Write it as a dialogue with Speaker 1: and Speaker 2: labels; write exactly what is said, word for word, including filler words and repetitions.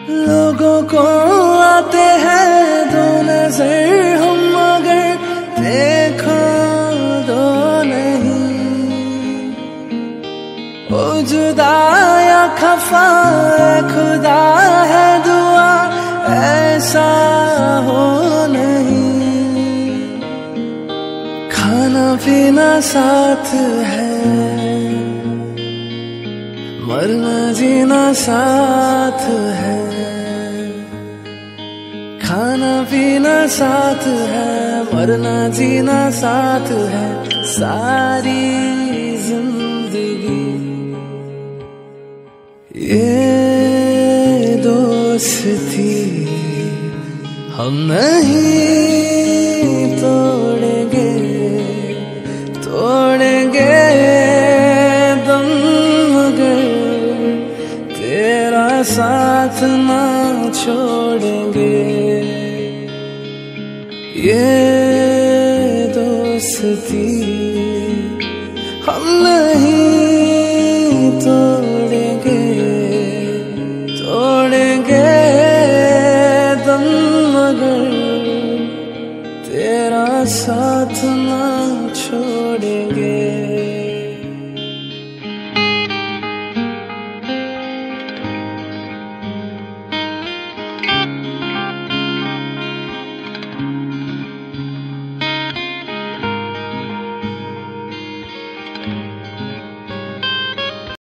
Speaker 1: लोगों को आते हैं दो नजर, हम मगर देखो दो नहीं। ओ जुदा या खफा खुदा है दुआ ऐसा हो नहीं। खाना पीना साथ है, मरना जीना साथ है। खाना पीना साथ है, मरना जीना साथ है। सारी जिंदगी ये दोस्ती हम नहीं तोड़ेंगे, तोड़ेंगे दम मगर तेरा साथ ना छोड़ेंगे। ये दोस्ती हम नहीं तोड़ेंगे, तोड़ेंगे दम मगर तेरा साथ ना छोड़ेंगे।